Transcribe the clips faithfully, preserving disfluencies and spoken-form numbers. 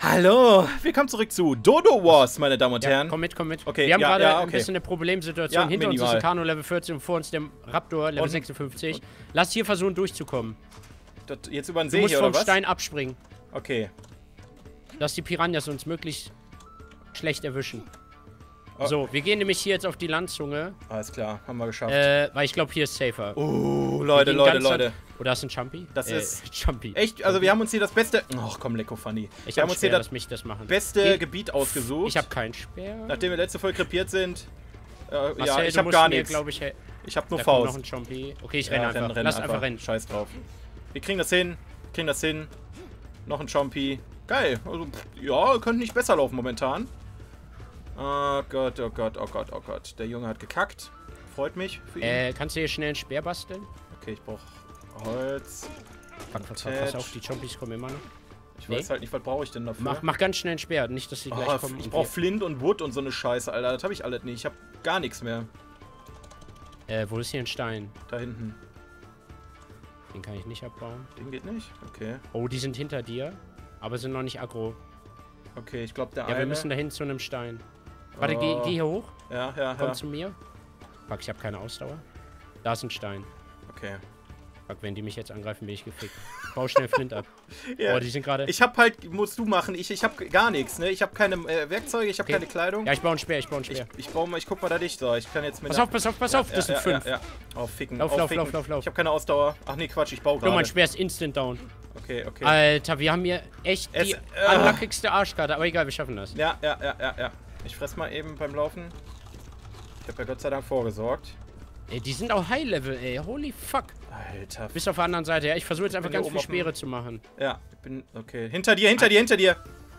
Hallo, willkommen zurück zu Dodo Wars, meine Damen und ja, Herren. Komm mit, komm mit. Okay, wir haben ja, gerade ja, okay. ein bisschen eine Problemsituation. Ja, Hinter minimal. uns ist ein Kano Level vierzig und vor uns der Raptor Level Und- sechsundfünfzig. Lass hier versuchen durchzukommen. Das jetzt über den Du See musst hier, vom oder was? Stein abspringen. Okay. Lass die Piranhas uns möglichst schlecht erwischen. Oh. So, wir gehen nämlich hier jetzt auf die Landzunge. Alles klar, haben wir geschafft. Äh, weil ich glaube, hier ist safer. Uh, Wir Leute, gehen Leute, ganz Leute. lang- Oder ist ein Jumpy? Das äh, ist Jumpy. Echt, also wir haben uns hier das beste... Ach komm, Lecko Funny. Ich Wir hab haben uns Speer, hier lass das mich das machen. beste Geh- Gebiet ausgesucht. Ich habe keinen Speer. Nachdem wir letzte Folge krepiert sind. Äh, ja, Marcel, ich du habe musst gar mir, nichts. glaub ich, he- Ich habe nur da kommt noch Faust. ein Jumpy. Okay, ich Ja, renne einfach. renn, renn Lass einfach rennen. Scheiß drauf. Wir kriegen das hin. Kriegen das hin. Noch ein Jumpy. Geil. Also, pff, ja, könnte nicht besser laufen momentan. Oh Gott, oh Gott, oh Gott, oh Gott. Der Junge hat gekackt. Freut mich für ihn. Äh, kannst du hier schnell einen Speer basteln? Okay, ich brauche Holz. Fuck, fuck, fuck, pass auf, die Zombies kommen immer noch. Ich Nee. weiß halt nicht, was brauche ich denn dafür? Mach, mach ganz schnell einen Speer, nicht, dass sie gleich Oh, kommen. ich und brauche wir- Flint und Wood und so eine Scheiße, Alter. Das habe ich alles nicht. Ich habe gar nichts mehr. Äh, wo ist hier ein Stein? Da hinten. Den kann ich nicht abbauen. Den geht nicht? Okay. Oh, die sind hinter dir, aber sind noch nicht aggro. Okay, ich glaube, der Ja, eine... wir müssen dahin zu einem Stein. Warte, Oh. geh, geh hier hoch. Ja, ja, Komm ja. zu mir. Fuck, ich habe keine Ausdauer. Da ist ein Stein. Okay. Fuck, wenn die mich jetzt angreifen, bin ich gefickt. Bau schnell Flint ab. Ja, Oh, die sind gerade... ich habe halt, musst du machen, ich, ich habe gar nichts, ne? Ich habe keine äh, Werkzeuge, ich habe Okay. keine Kleidung. Ja, ich baue einen Speer, ich baue einen ich, Speer. ich baue mal, ich guck mal da dicht, so. Ich kann jetzt mit Pass der- auf, pass auf, pass Ja, auf, das ja, sind ja, fünf. Ja, ja. Auf Ficken, Lauf, auf lauf, Ficken. lauf, lauf, lauf. Ich habe keine Ausdauer. Ach nee, Quatsch, ich baue Guck, mein gerade. Speer ist instant down. Okay, okay. Alter, wir haben hier echt Es- die äh. unluckigste Arschkarte, aber egal, wir schaffen das. Ja, ja, ja, ja, ja. Ich fress mal eben beim Laufen. Ich habe ja Gott sei Dank vorgesorgt. Ey, die sind auch High-Level, ey. Holy fuck. Alter. Bis auf der anderen Seite, ja. Ich versuche jetzt einfach bin hier ganz oben viel auf dem- Speere zu machen. Ja, ich bin. Okay. Hinter dir, hinter dir, hinter dir!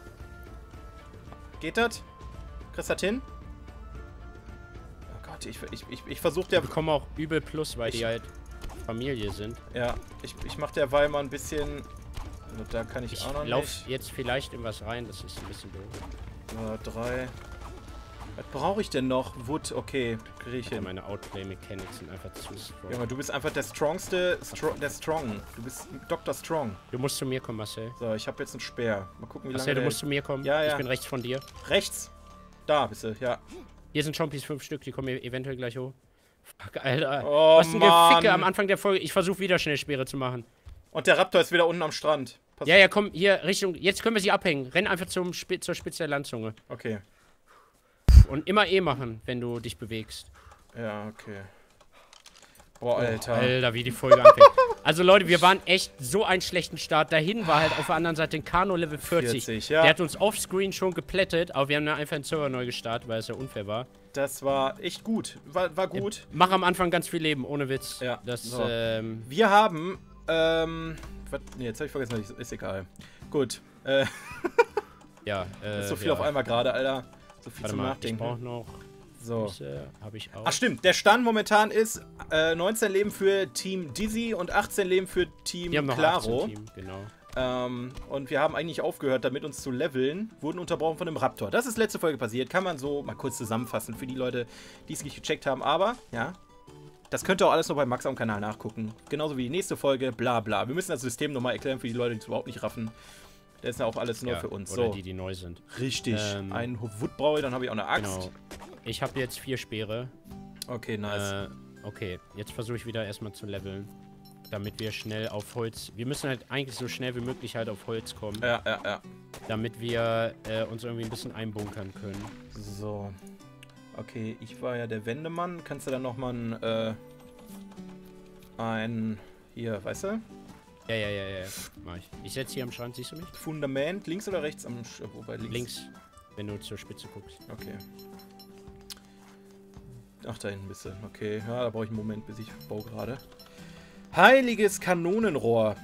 Geht das? Kriegst du das hin? Oh Gott, ich, ich, ich, ich versuche Wir der. bekommen auch übel Plus, weil Ich- die halt Familie sind. Ja, ich, ich mach derweil mal ein bisschen. Also da kann ich, Ich auch noch lauf nicht. jetzt vielleicht in was rein, das ist ein bisschen doof. Äh, drei. Was brauche ich denn noch? Wood, okay, krieg ich Ja, hin. meine Outplay-Mechanics sind einfach zu strong. Junge, du bist einfach der strongste, stro der Strong. Du bist Doktor Strong. Du musst zu mir kommen, Marcel. So, ich habe jetzt einen Speer. Mal gucken, wie lange Marcel, du der musst zu mir kommen. Ja, ja. Ich bin rechts von dir. Rechts. Da bist du, ja. Hier sind Chompies, fünf Stück, die kommen hier eventuell gleich hoch. Fuck, Alter. Oh, Was ein Mann. Geficke am Anfang der Folge. Ich versuche wieder schnell Speere zu machen. Und der Raptor ist wieder unten am Strand. Pass Ja, ja, komm, hier, Richtung. Jetzt können wir sie abhängen. Renn einfach zum Sp zur Spitze der Landzunge. Okay. Und immer E machen, wenn du dich bewegst. Ja, okay. Boah, Alter. Alter, wie die Folge anfängt. Also Leute, wir waren echt so einen schlechten Start. Dahin war halt auf der anderen Seite ein Kano Level vierzig. vierzig, ja. Der hat uns offscreen schon geplättet, aber wir haben dann einfach einen Server neu gestartet, weil es ja unfair war. Das war echt gut. War, war gut. Mach am Anfang ganz viel Leben, ohne Witz. Ja, Das, so. ähm, Wir haben, ähm, was, nee, jetzt habe ich vergessen, ist, ist egal. Gut. Äh, ja. Äh, ist so viel ja. auf einmal gerade, Alter. So viel Warte zum mal, ich Nachdenken. brauch noch. So. Füße, hab ich auch. Ach stimmt, der Stand momentan ist äh, neunzehn Leben für Team Dizzy und achtzehn Leben für Team Wir haben noch Claro. achtzehn Team, genau. Ähm, und wir haben eigentlich aufgehört, damit uns zu leveln, wurden unterbrochen von einem Raptor. Das ist letzte Folge passiert, kann man so mal kurz zusammenfassen für die Leute, die es nicht gecheckt haben. Aber, ja, das könnt ihr auch alles noch bei Max am Kanal nachgucken. Genauso wie die nächste Folge, bla bla. Wir müssen das System nochmal erklären für die Leute, die es überhaupt nicht raffen. Das ist ja auch alles nur Ja, für uns. Oder So, die, die neu sind. richtig. Ähm, Ein Wood brauche ich, dann habe ich auch eine Axt. Genau. Ich habe jetzt vier Speere. Okay, nice. Äh, okay, jetzt versuche ich wieder erstmal zu leveln. Damit wir schnell auf Holz. Wir müssen halt eigentlich so schnell wie möglich halt auf Holz kommen. Ja, ja, ja. Damit wir äh, uns irgendwie ein bisschen einbunkern können. So. Okay, ich war ja der Wendemann. Kannst du dann nochmal ein, äh, ein, hier, weißt du? Ja, ja, ja, ja. Mach ich. Ich setze hier am Strand, siehst du mich? Fundament, links oder rechts am, Sch wobei links? Links, wenn du zur Spitze guckst. Okay. Ach, da hinten bist du. Okay, ja, da brauche ich einen Moment, bis ich baue gerade. Heiliges Kanonenrohr.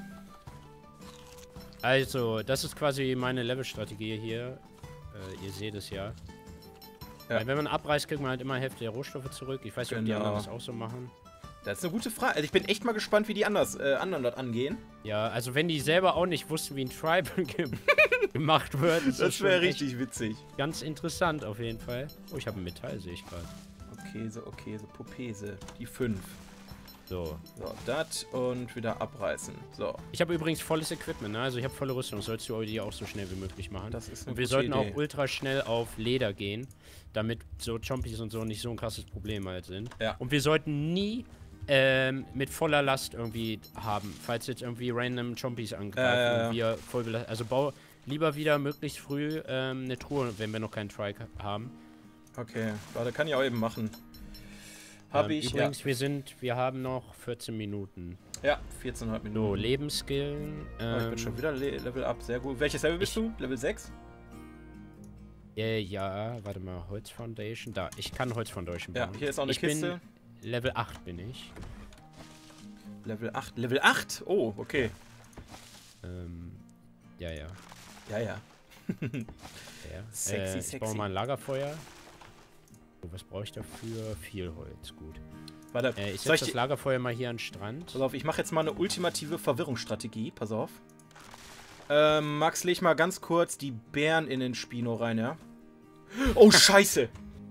Also, das ist quasi meine Levelstrategie hier. Äh, ihr seht es ja. Ja. Weil wenn man abreißt, kriegt man halt immer Hälfte der Rohstoffe zurück. Ich weiß nicht, ob die Genau. anderen das auch so machen. Das ist eine gute Frage. Also ich bin echt mal gespannt, wie die anders, äh, anderen das angehen. Ja, also wenn die selber auch nicht wussten, wie ein Tribal ge gemacht wird, ist das, Das schon wäre echt richtig witzig. ganz interessant auf jeden Fall. Oh, ich habe ein Metall, sehe ich gerade. Okay, so, okay, so Popese. Die fünf. So. So, das und wieder abreißen. So. Ich habe übrigens volles Equipment, ne? Also ich habe volle Rüstung. Sollst du die auch so schnell wie möglich machen. Das ist eine Und wir gute sollten Idee. auch ultra schnell auf Leder gehen, damit so Chompies und so nicht so ein krasses Problem halt sind. Ja. Und wir sollten nie ähm, mit voller Last irgendwie haben, falls jetzt irgendwie random Chompies angreifen Äh, ja, ja. und wir voll belastet. Also bau lieber wieder möglichst früh ähm, eine Truhe, wenn wir noch keinen Trike haben. Okay, warte, kann ich auch eben machen. Hab ähm, ich, Übrigens, wir sind, wir haben noch vierzehn Minuten. ja. Ja, vierzehn Komma fünf Minuten. So, Lebensskillen. Oh, Ähm, ich bin schon wieder Le Level Up, sehr gut. Welches Level bist ich- du? Level sechs? Äh, ja, warte mal, Holz Foundation. Da, ich kann Holz Foundation Ja, bauen. hier ist auch eine ich Kiste. Bin Level acht bin ich. Level acht. Level acht? Oh, okay. Ähm, ja, ja. Ja, ja. ja. Sexy, äh, ich sexy. baue mal ein Lagerfeuer. So, was brauche ich dafür? Viel Holz, gut. Warte, Äh, ich soll setze ich das Lagerfeuer mal hier an den Strand. Pass auf, ich mache jetzt mal eine ultimative Verwirrungsstrategie. Pass auf. Ähm, Max, leg mal ganz kurz die Bären in den Spino rein, ja? Oh, scheiße!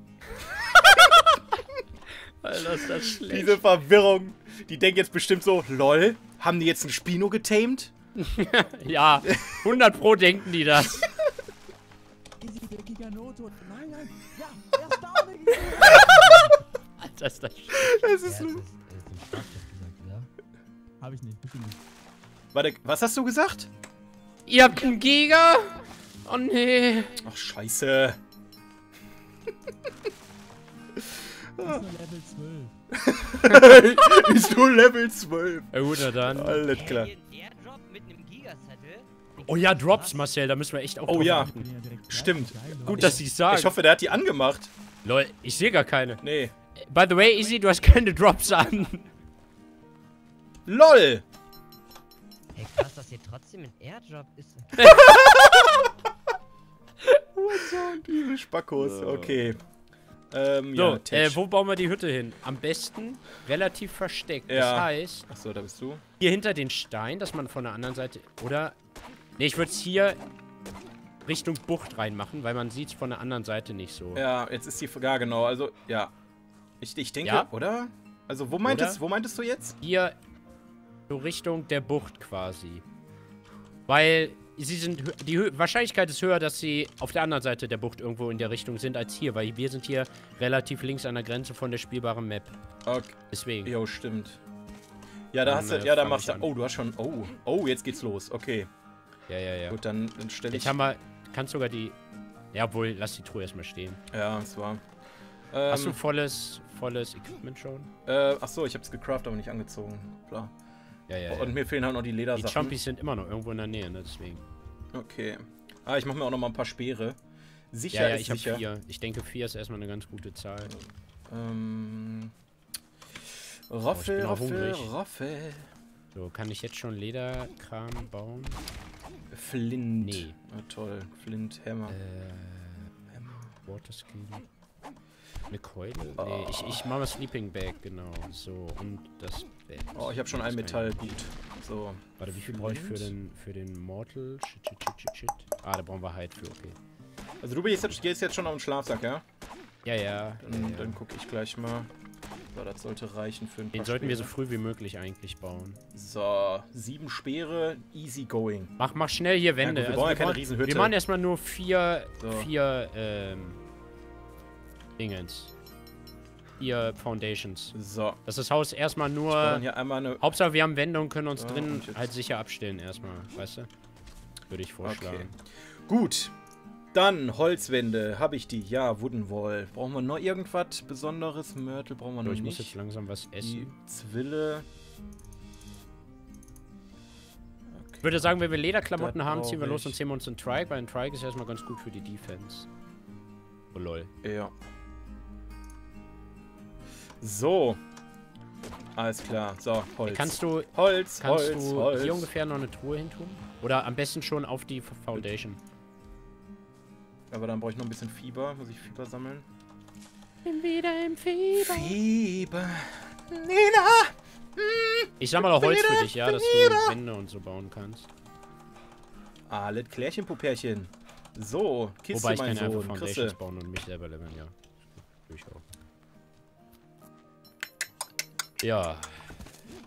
Alter, ist das schlecht. Diese Verwirrung. Die denken jetzt bestimmt so, lol, haben die jetzt einen Spino getamed? Ja, hundert Pro denken die das. Easy, der Giganoto. Nein, nein. Ja, er ist da, der Giganoto. Alter, ist das schlecht. Das Ja, ist das nur... ist, das ist ein Straftat gesagt, oder? Hab ich nicht, bitte nicht. Warte, was hast du gesagt? Ihr habt einen Giga? Oh nee. Ach, scheiße. Das ist nur Level zwölf. Ist nur Level zwölf. Ja gut, na dann. Alles klar. Hey, ein Airdrop mit einem Gigazettel? Oh ja, Drops, Marcel, da müssen wir echt auch Oh drauf ja. achten. Ich bin ja direkt Stimmt. gleich. Geil, Gut, Leute. dass sie es sagen. Ich hoffe, der hat die angemacht. Lol, ich sehe gar keine. Nee. By the way, Easy, du hast keine Drops an. LOL! Hey, krass, dass hier trotzdem ein Airdrop ist. Diese Spackos, okay. Ähm, So, ja, äh, Tetch. wo bauen wir die Hütte hin? Am besten relativ versteckt. Das Ja. heißt, Achso, da bist du. hier hinter den Stein, dass man von der anderen Seite... Oder... Ne, ich würde es hier Richtung Bucht reinmachen, weil man sieht es von der anderen Seite nicht so. Ja, jetzt ist die... Ja, genau, also, ja. Ich, ich denke, Ja? oder? Also, wo meintest, Oder? wo meintest du jetzt? Hier so Richtung der Bucht quasi. Weil sie sind... hö- Die Hö Wahrscheinlichkeit ist höher, dass sie auf der anderen Seite der Bucht irgendwo in der Richtung sind, als hier. Weil wir sind hier relativ links an der Grenze von der spielbaren Map. Okay. Deswegen. Jo, stimmt. Ja, da Dann, hast du... äh, Ja, da fang machst du... ich an. Oh, du hast schon... Oh, oh, jetzt geht's los. Okay. Ja, ja, ja. Gut, dann, dann stelle ich... Jetzt haben wir... Kannst sogar die... Ja, wohl, lass die Truhe erstmal stehen. Ja, es war... Ähm, Hast du volles, volles Equipment schon? äh, achso, ich hab's gecraftet, aber nicht angezogen. Klar. Ja, ja, Und ja. mir fehlen halt noch die Die Ledersachen. Chompies sind immer noch irgendwo in der Nähe, ne? Deswegen. Okay. Ah, ich mach mir auch noch mal ein paar Speere. Sicher Ja, ja, ist ich habe sicher. vier. Ich denke, vier ist erstmal eine ganz gute Zahl. Ähm... Oh, ich Roffel, bin auch Roffel, hungrig. Roffel. So, kann ich jetzt schon Lederkram bauen? Flint. Nee. Ah, toll. Flint, Hammer. Äh, Hammer. Waterskin. Eine Keule? Nee, ich, ich mache mal Sleeping Bag, genau. So, und das Bett. Oh, ich habe schon ein Das Metall. kann ich- Gut. So. Warte, wie viel brauche ich für Flint? den, für den Mortal? Shit, shit, shit, shit, shit. Ah, da brauchen wir halt für, okay. Also du bist jetzt, gehst jetzt schon auf den Schlafsack, ja? Ja, ja. Dann, ja, ja. dann gucke ich gleich mal. So, das sollte reichen für ein paar Den sollten wir so Speere. früh wie möglich eigentlich bauen. So, sieben Speere, easy going. Mach, mach schnell hier Wände. gut, wir brauchen ja keine machen- Riesenhütte. Wir machen erstmal nur vier, So. vier, ähm, Dingens. Vier Foundations. So. Dass das Haus erstmal Wir nur... brauchen hier einmal eine... Hauptsache wir haben Wände und können uns So, drin und jetzt- halt sicher abstellen erstmal, weißt du? Würde ich vorschlagen. Okay. Gut. Dann Holzwände. Habe ich die? Ja, Wooden Wall. Brauchen wir noch irgendwas Besonderes? Mörtel brauchen wir So, noch ich muss nicht. jetzt langsam was Die essen. Zwille. Ich würde sagen, wenn wir Lederklamotten Das haben, ziehen wir brauch los ich. und ziehen wir uns einen Trike, weil ein Trike ist erstmal ganz gut für die Defense. Oh lol. Ja. So. Alles klar. So, Holz. Kannst du, Holz, kannst Holz, du Holz. hier ungefähr noch eine Truhe hin tun? Oder am besten schon auf die Foundation. Aber dann brauche ich noch ein bisschen Fieber. Muss ich Fieber sammeln? Bin wieder im Fieber. Fieber. Nina! Ich sammle auch Holz für Fieber, dich, ja, dass du Wände und so bauen kannst. Alles Klärchen, Pupärchen. So, Kiste, Wobei ich mein kann einfach Sohn. Foundations Chrisse. bauen und mich selber leveln, ja. Tue ich auch. Ja.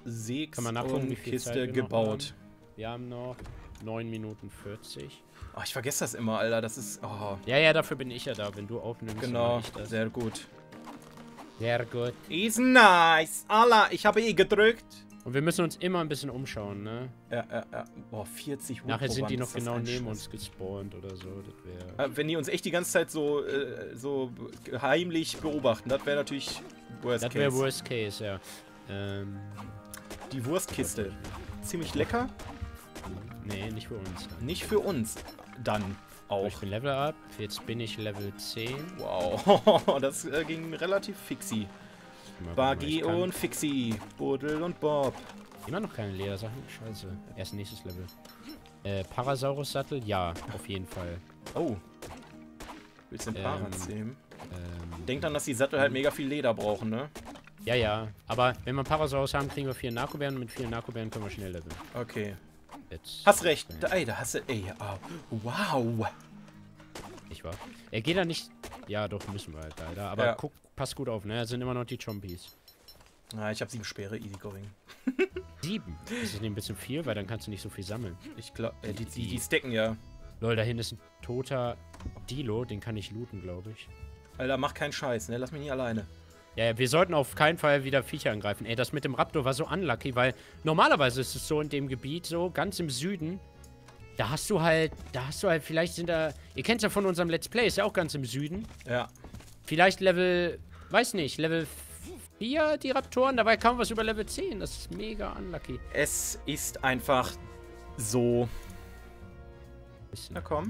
Sägs Kann man nachgucken, wie und viel Zeit Kiste wir noch gebaut. Wir haben noch neun Minuten vierzig. Oh, ich vergesse das immer, Alter. Das ist... Oh, Ja, ja, dafür bin ich ja da. Wenn du aufnimmst, dann genau. mach ich das. Sehr gut. Sehr gut. Ist nice. Allah, ich habe eh gedrückt. Und wir müssen uns immer ein bisschen umschauen, ne? Ja, ja, ja. Boah, vierzig Wood Nachher pro sind die Wand, noch ist das genau ein neben Scheiß. uns gespawnt oder so. Das wäre... Äh, Wenn die uns echt die ganze Zeit so, äh, so heimlich beobachten, das wäre natürlich worst Das wäre case. Worst Case, ja. Ähm... Die Wurstkiste. Ziemlich lecker. Nee, nicht für uns. Dann. Nicht für uns. Dann Aber ich auch. bin Level up. Jetzt bin ich Level zehn. Wow, das äh, ging relativ fixi. Mal, Buggy ich kann und Fixi. Buddel und Bob. immer noch keine Ledersachen. Scheiße. Erst nächstes Level. Äh, Parasaurus-Sattel? Ja, auf jeden Fall. Oh. Willst du den Ähm, Paras nehmen? Ähm, Denk dann, dass die Sattel halt mega viel Leder brauchen, ne? ja, ja. Aber wenn wir Parasaurus haben, kriegen wir vier Narkobären. Und mit vier Narkobären können wir schnell leveln. Okay. Jetzt. Hast recht. Da, ey, da hast du... Ey, oh. Wow. Nicht wahr? Er geht da nicht... Ja, doch, müssen wir halt leider. Aber Ja. guck, pass gut auf, ne? Es sind immer noch die Chompies. Ah, ich habe sieben Speere, easy going. Sieben. Ist das nicht ein bisschen viel? Weil dann kannst du nicht so viel sammeln. Ich glaube, äh, die, die, die stacken ja. Lol, da hinten ist ein toter Dilo. Den kann ich looten, glaube ich. Alter, mach keinen Scheiß, ne? Lass mich nie alleine. Ja, ja, wir sollten auf keinen Fall wieder Viecher angreifen. Ey, das mit dem Raptor war so unlucky, weil normalerweise ist es so in dem Gebiet, so ganz im Süden, da hast du halt, da hast du halt, vielleicht sind da, ihr kennt es ja von unserem Let's Play, ist ja auch ganz im Süden. Ja. Vielleicht Level, weiß nicht, Level vier die Raptoren, dabei kam was über Level zehn, das ist mega unlucky. Es ist einfach so. Bisschen. Na komm.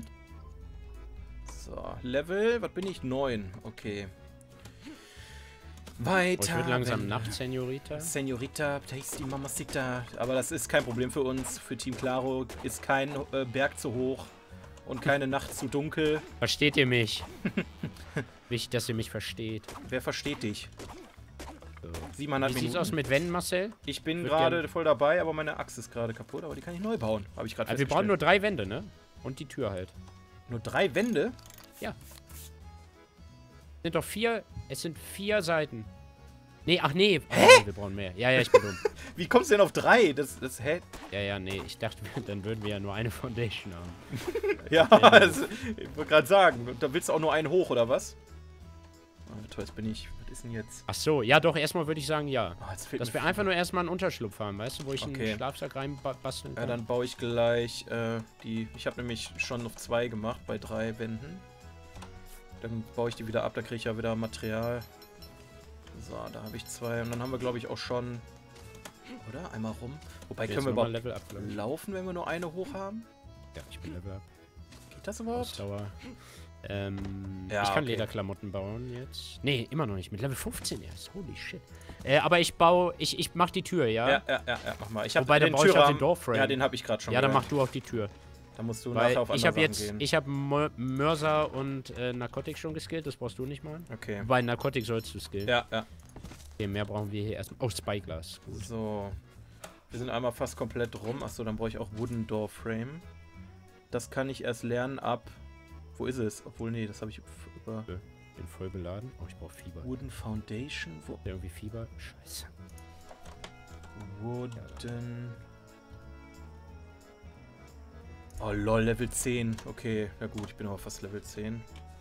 So, Level, was bin ich? neun. Okay. Weiter. Oh, ich würde langsam wenn- Nacht, Senorita. Senorita, Tasty Mamacita. Aber das ist kein Problem für uns. Für Team Claro ist kein äh, Berg zu hoch und keine Nacht zu dunkel. Versteht ihr mich? Wichtig, dass ihr mich versteht. Wer versteht dich? So. siebeneinhalb Wie sieht's Minuten. aus mit Wänden, Marcel? Ich bin Würd gerade gern- voll dabei, aber meine Axt ist gerade kaputt. Aber die kann ich neu bauen. Habe ich gerade Also wir brauchen nur drei Wände, ne? Und die Tür halt. nur drei Wände? Sind doch vier. Es sind vier Seiten. Nee, ach nee. Hä? Wir brauchen mehr. Ja, ja, ich bin dumm. Wie kommst du denn auf drei? Das, das, hä? Ja, ja, nee. Ich dachte, dann würden wir ja nur eine Foundation haben. Ja, das, ich wollte gerade sagen. Da willst du auch nur einen hoch, oder was? Oh, toll, jetzt bin ich. Was ist denn jetzt? Ach so, ja doch, erstmal würde ich sagen, ja. Oh, jetzt fehlt Dass mir wir viel. einfach nur erstmal einen Unterschlupf haben, weißt du, wo ich Okay. einen Schlafsack reinbasteln Ja, kann. dann baue ich gleich äh, die. Ich habe nämlich schon auf zwei gemacht bei drei Wänden. Dann baue ich die wieder ab, da kriege ich ja wieder Material. So, da habe ich zwei. Und dann haben wir, glaube ich, auch schon. Oder? Einmal rum. Wobei, Jetzt können wir nochmal überhaupt Level up, glaub ich. laufen, wenn wir nur eine hoch haben? Ja, ich bin Level up. Geht das überhaupt? Ausdauer. Ähm, Ja, ich kann okay. Lederklamotten bauen jetzt. Nee, immer noch nicht. Mit Level fünfzehn erst. Holy shit. Äh, aber ich baue, ich, ich mach die Tür, ja? Ja, ja, ja, ja, mach mal. Ich habe Wobei, dann den brauche ich auch den Türrahmen. Doorframe. Ja, den habe ich gerade schon Ja, dann gelernt. mach du auch die Tür. Da musst du Weil nachher auf ich andere habe Sachen jetzt, gehen. ich habe Mör- Mörser und äh, Narkotik schon geskillt, das brauchst du nicht mal. Okay. Bei Narkotik sollst du skillen. Ja, ja. Okay, mehr brauchen wir hier erstmal. Oh, Spyglass. Gut. So. Wir sind einmal fast komplett rum. Achso, dann brauche ich auch Wooden Door Frame. Das kann ich erst lernen ab. Wo ist es? Obwohl, nee, das habe ich f- über. Bin voll beladen. Oh, ich brauche Fieber. Wooden Foundation? Wo? Hat der irgendwie Fieber? Scheiße. Wooden. Oh lol, Level zehn. Okay, ja gut, ich bin aber fast Level zehn.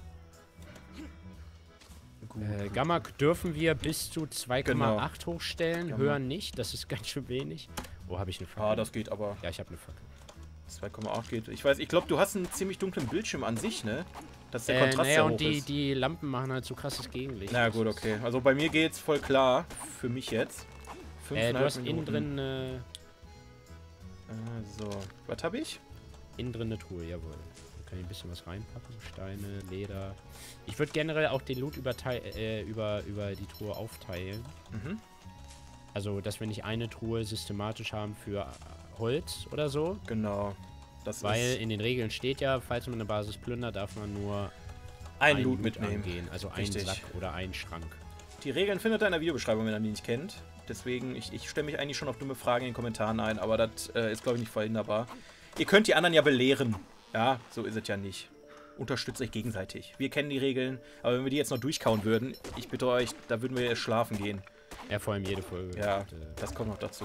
Gut. Äh, Gamma dürfen wir bis zu zwei Komma acht Genau. hochstellen, Gamma. höher nicht. Das ist ganz schön wenig. Oh, habe ich eine Fackel? Ah, das geht aber. Ja, ich habe eine Fackel. zwei Komma acht geht. Ich weiß, ich glaube, du hast einen ziemlich dunklen Bildschirm an sich, ne? Dass der Äh, Kontrast naja, sehr hoch und die, ist. die Lampen machen halt so krasses Gegenlicht. Na Das gut, ist- okay. Also bei mir geht's voll klar. Für mich jetzt. Äh, du Fünfeinhalb hast innen Minuten. drin, äh, Äh, so. Was habe ich? innen drin eine Truhe, jawohl. Da kann ich ein bisschen was reinpacken. Steine, Leder. Ich würde generell auch den Loot über, äh, über, über die Truhe aufteilen. Mhm. Also, dass wir nicht eine Truhe systematisch haben für äh, Holz oder so. Genau. Das Weil ist in den Regeln steht ja, falls man eine Basis plündert, darf man nur ein einen Loot mitnehmen. angehen. Also Richtig. einen Sack oder einen Schrank. Die Regeln findet ihr in der Videobeschreibung, wenn ihr die nicht kennt. Deswegen, ich, ich stelle mich eigentlich schon auf dumme Fragen in den Kommentaren ein, aber das äh, ist, glaube ich, nicht verhinderbar. Ihr könnt die anderen ja belehren. Ja, so ist es ja nicht. Unterstützt euch gegenseitig. Wir kennen die Regeln, aber wenn wir die jetzt noch durchkauen würden, ich bitte euch, da würden wir erst schlafen gehen. Ja, vor allem jede Folge. Ja, Und, äh, das kommt noch dazu.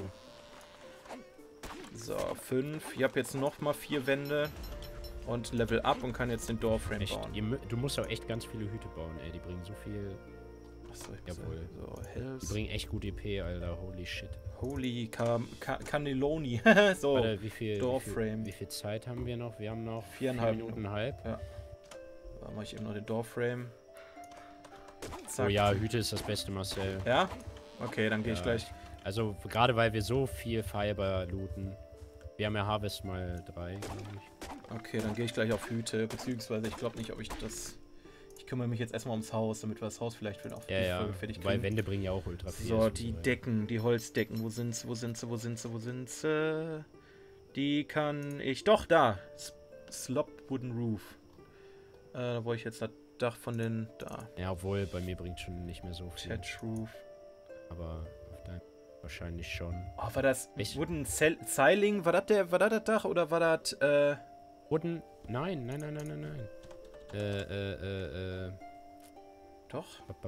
So, fünf. Ich habe jetzt noch mal vier Wände und Level Up und kann jetzt den Doorframe echt, bauen. ihr, mü- du musst auch echt ganz viele Hüte bauen, ey. Die bringen so viel. Achso, ich muss Jawohl. so, Die Hells. bringen echt gut E P, Alter. Holy shit. Holy Cam Ca Cannelloni. So, Warte, wie viel, wie, Doorframe. viel, wie viel Zeit haben wir noch? Wir haben noch Viereinhalb vier Minuten halb. da mache ich eben noch den Doorframe. Zack. Oh ja, Hüte ist das Beste, Marcel. Ja? Okay, dann gehe ich Ja. gleich. Also, gerade weil wir so viel Fiber looten. Wir haben ja Harvest mal drei, glaube ich. Okay, dann gehe ich gleich auf Hüte, beziehungsweise ich glaube nicht, ob ich das... Ich kümmere mich jetzt erstmal ums Haus, damit wir das Haus vielleicht für auf Ja, die ja. Folge fertig Weil kriegen. Wände bringen ja auch ultra viel. So, ist die und so, ja. Decken, die Holzdecken, wo sind sie, wo sind sie, wo sind sie, wo sind sie? Die kann ich... Doch, da! S Slop Wooden Roof. Äh, wo ich jetzt das Dach von den... Da. Ja, obwohl, bei mir bringt schon nicht mehr so viel. Thatch Roof. Aber auf dein wahrscheinlich schon. Oh, war das Ich- Wooden Cel Ceiling? War das der, war das das Dach oder war das, äh... Wooden. Nein, nein, nein, nein, nein, nein. Äh, äh, äh, äh. Doch?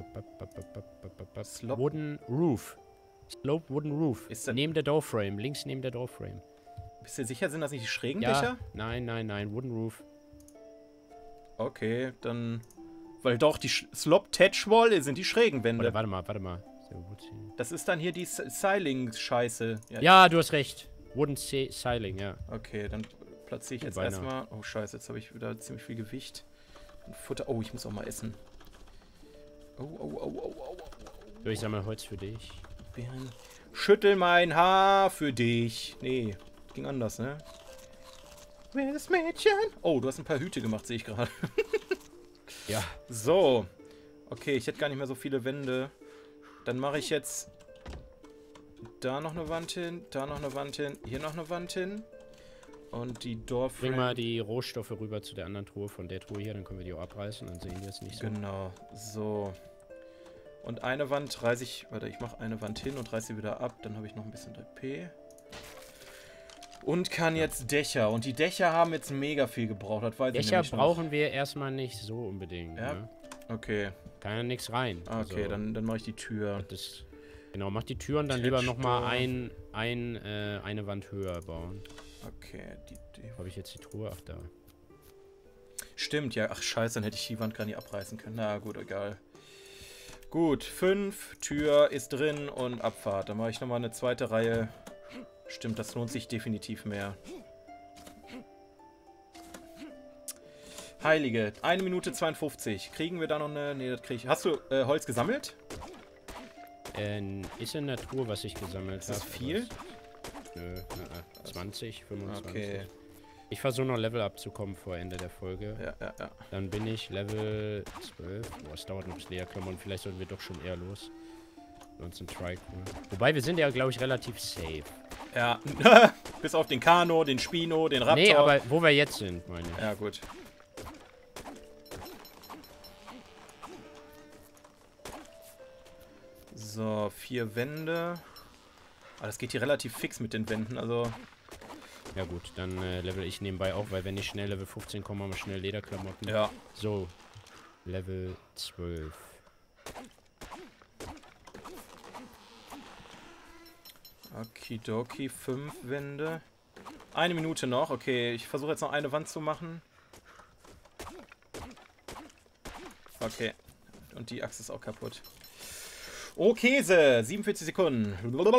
Slop. Wooden Roof. Slope Wooden Roof. Ist das- Neben der Doorframe. Links neben der Doorframe. Bist du sicher, sind das nicht die schrägen Ja. Dächer? Nein, nein, nein. Wooden Roof. Okay, dann... Weil doch, die Sch- Slop Thatch Wall sind die schrägen Wände. Oder warte mal, warte mal. Sehr gut. Das ist dann hier die Ceiling-Scheiße. Ja, du hast recht. Wooden C Ceiling, ja. Okay, dann platziere ich jetzt Beinahe. erstmal... Oh scheiße, jetzt habe ich wieder ziemlich viel Gewicht. Und Futter... Oh, ich muss auch mal essen. Oh, oh, oh, oh, oh, oh. So, ich sammle Holz für dich. Beeren. Schüttel mein Haar für dich. Nee, ging anders, ne? Wildes Mädchen. Oh, du hast ein paar Hüte gemacht, sehe ich gerade. Ja. So. Okay, ich hätte gar nicht mehr so viele Wände. Dann mache ich jetzt da noch eine Wand hin, da noch eine Wand hin, hier noch eine Wand hin. Und die Doorframe. Bring mal die Rohstoffe rüber zu der anderen Truhe von der Truhe hier, dann können wir die auch abreißen, dann sehen wir es nicht so. Genau, so. Und eine Wand reiße ich, warte, ich mache eine Wand hin und reiße sie wieder ab, dann habe ich noch ein bisschen drei P. Und kann jetzt Dächer. Und die Dächer haben jetzt mega viel gebraucht, das weiß ich Dächer nämlich noch. brauchen wir erstmal nicht so unbedingt. Ja. Ne? Okay, Kann ja nichts rein. okay, Also, dann, dann mache ich die Tür. Das, genau, mach die Türen dann Touch lieber nochmal Door. ein, ein, äh, eine Wand höher bauen. Okay, die, die... Habe ich jetzt die Truhe? Ach, da. Stimmt, ja. Ach scheiße, dann hätte ich die Wand gar nicht abreißen können. Na gut, egal. Gut, fünf, Tür ist drin und Abfahrt. Dann mache ich nochmal eine zweite Reihe. Stimmt, das lohnt sich definitiv mehr. Heilige, eine Minute zweiundfünfzig. Kriegen wir da noch eine... Ne, das kriege ich... Hast du äh, Holz gesammelt? Äh, ist in der Truhe, was ich gesammelt habe. Ist das viel? Nö, äh, zwanzig, fünfundzwanzig. Okay. Ich versuche noch Level abzukommen vor Ende der Folge. Ja, ja, ja. Dann bin ich Level zwölf. Boah, es dauert noch bis leer Klammern. Vielleicht sollten wir doch schon eher los. Sonst ein Trike. Wobei, wir sind ja, glaube ich, relativ safe. Ja, bis auf den Kano, den Spino, den Raptor. Nee, aber wo wir jetzt sind, meine ich. Ja, gut. So, vier Wände. Aber das geht hier relativ fix mit den Wänden, also... Ja gut, dann äh, level ich nebenbei auch, weil wenn ich schnell Level fünfzehn komme, haben wir schnell Lederklamotten. Ja. So, Level zwölf. Okidoki, fünf Wände. Eine Minute noch. Okay, ich versuche jetzt noch eine Wand zu machen. Okay. Und die Achse ist auch kaputt. Oh, Käse. siebenundvierzig Sekunden.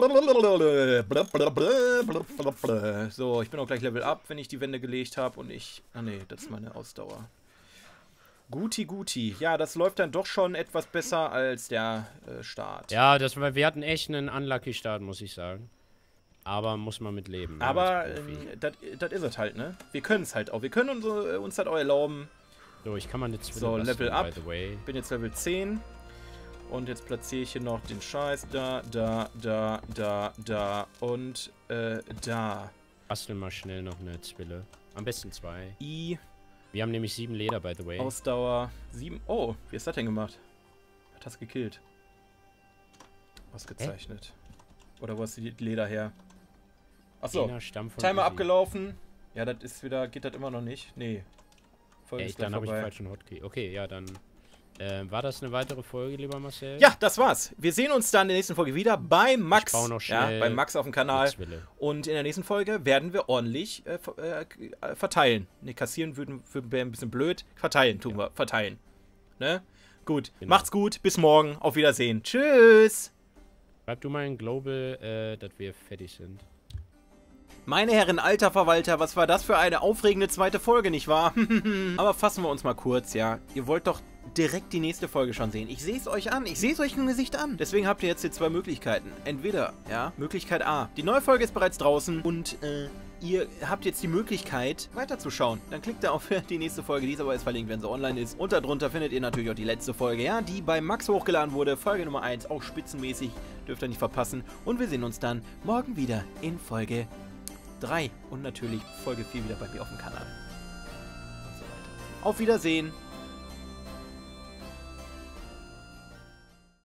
So, ich bin auch gleich Level up, wenn ich die Wände gelegt habe. Und ich... Ah, nee, das ist meine Ausdauer. Guti, guti. Ja, das läuft dann doch schon etwas besser als der äh, Start. Ja, das war, wir hatten echt einen unlucky Start, muss ich sagen. Aber muss man mit leben. ne, Aber als Profi. ähm, das ist es halt, ne? Wir können es halt auch. Wir können uns, äh, uns das auch erlauben. So, ich kann mal eine Zwille So, basteln, Level up. by the way. Bin jetzt Level zehn. Und jetzt platziere ich hier noch den Scheiß da, da, da, da, da und äh, da. Basteln mal schnell noch eine Zwille. Am besten zwei. I, Wir haben nämlich sieben Leder, by the way. Ausdauer sieben. Oh, wie ist das denn gemacht? Hat das gekillt? Ausgezeichnet. Oder wo ist die Leder her? Achso, Jener Stamm von Timer Easy. abgelaufen. Ja, das ist wieder, geht das immer noch nicht? Nee. Folge Ja, ich, ist gleich dann habe ich vorbei. falschen Hotkey. Okay, ja, dann Ähm, war das eine weitere Folge, lieber Marcel? Ja, das war's. Wir sehen uns dann in der nächsten Folge wieder bei Max. Ich baue noch ja, schnell bei Max auf dem Kanal. Blitzwille. Und in der nächsten Folge werden wir ordentlich äh, ver- äh, verteilen. Ne, kassieren würden, wäre ein bisschen blöd. Verteilen tun wir. Verteilen. Ne? Gut. Genau. Macht's gut. Bis morgen. Auf Wiedersehen. Tschüss. Schreib du mal in Global, äh, dass wir fertig sind. Meine Herren, alter Verwalter, was war das für eine aufregende zweite Folge, nicht wahr? Aber fassen wir uns mal kurz, ja. Ihr wollt doch direkt die nächste Folge schon sehen. Ich sehe es euch an. Ich sehe es euch im Gesicht an. Deswegen habt ihr jetzt hier zwei Möglichkeiten. Entweder, ja, Möglichkeit A. Die neue Folge ist bereits draußen und, äh, ihr habt jetzt die Möglichkeit, weiterzuschauen. Dann klickt ihr auf die nächste Folge. Die ist aber jetzt verlinkt, wenn sie online ist. Und darunter findet ihr natürlich auch die letzte Folge, ja, die bei Max hochgeladen wurde. Folge Nummer eins, auch spitzenmäßig. Dürft ihr nicht verpassen. Und wir sehen uns dann morgen wieder in Folge drei und natürlich Folge vier wieder bei mir auf dem Kanal. Und so weiter. Auf Wiedersehen.